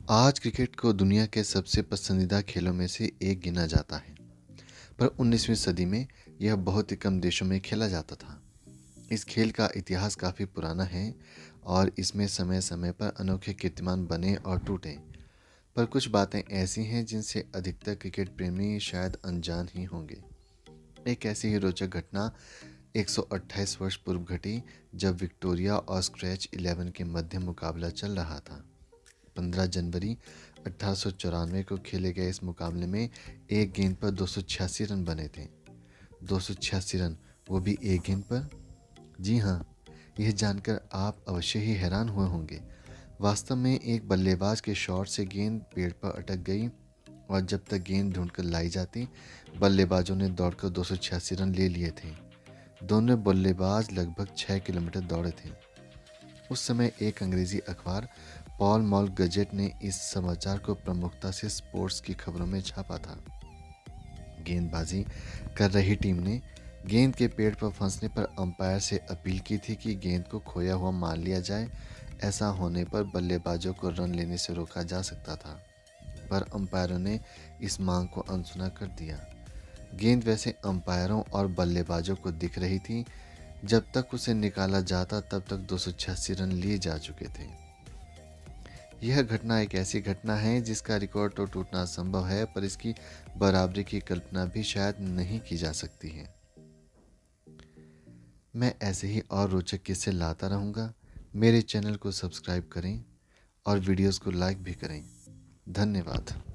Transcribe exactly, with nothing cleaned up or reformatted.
आज क्रिकेट को दुनिया के सबसे पसंदीदा खेलों में से एक गिना जाता है, पर उन्नीसवीं सदी में यह बहुत ही कम देशों में खेला जाता था। इस खेल का इतिहास काफ़ी पुराना है और इसमें समय समय पर अनोखे कीर्तिमान बने और टूटे। पर कुछ बातें ऐसी हैं जिनसे अधिकतर क्रिकेट प्रेमी शायद अनजान ही होंगे। एक ऐसी ही रोचक घटना एक सौ अट्ठाईस वर्ष पूर्व घटी, जब विक्टोरिया और स्क्रैच इलेवन के मध्य मुकाबला चल रहा था। पंद्रह जनवरी अठारह सौ चौरानवे को खेले गए इस मुकाबले में एक गेंद पर दो सौ छियासी रन बने थे। दो सौ छियासी रन, वो भी एक गेंद पर। जी हाँ, यह जानकर आप अवश्य ही हैरान हुए होंगे। वास्तव में एक बल्लेबाज के शॉट से गेंद पेड़ पर अटक गई और जब तक गेंद ढूंढकर लाई जाती, बल्लेबाजों ने दौड़कर दो सौ छियासी रन ले लिए थे। दोनों बल्लेबाज लगभग छः किलोमीटर दौड़े थे। उस समय एक अंग्रेजी अखबार पॉल मॉल गजेट ने इस समाचार को प्रमुखता से स्पोर्ट्स की खबरों में छापा था। गेंदबाजी कर रही टीम ने गेंद के पेड़ पर फंसने पर अंपायर से अपील की थी कि गेंद को खोया हुआ मान लिया जाए। ऐसा होने पर बल्लेबाजों को रन लेने से रोका जा सकता था, पर अंपायरों ने इस मांग को अनसुना कर दिया। गेंद वैसे अंपायरों और बल्लेबाजों को दिख रही थी। जब तक उसे निकाला जाता तब तक दो सौ छियासी रन लिए जा चुके थे। यह घटना एक ऐसी घटना है जिसका रिकॉर्ड तो टूटना असंभव है, पर इसकी बराबरी की कल्पना भी शायद नहीं की जा सकती है। मैं ऐसे ही और रोचक किस्से लाता रहूँगा। मेरे चैनल को सब्सक्राइब करें और वीडियोस को लाइक भी करें। धन्यवाद।